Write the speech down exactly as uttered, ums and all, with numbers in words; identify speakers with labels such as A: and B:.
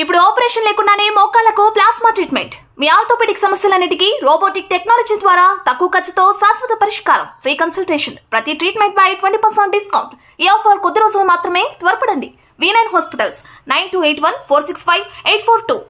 A: ఇప్పుడు ఆపరేషన్ లేకుండానే మోకాళ్లకు ప్లాస్మా ట్రీట్మెంట్. మీ ఆర్థోపెడిక్ సమస్యలన్నిటికీ రోబోటిక్ టెక్నాలజీ ద్వారా తక్కువ ఖర్చుతో శాశ్వత పరిష్కారం. Free consultation. ప్రతి ట్రీట్మెంట్ పై ట్వంటీ పర్సెంట్ డిస్కౌంట్. ఈ ఆఫర్ కొద్ది రోజులు మాత్రమే. త్వరపడండి. V nine hospitals nine two eight one four six five eight four two.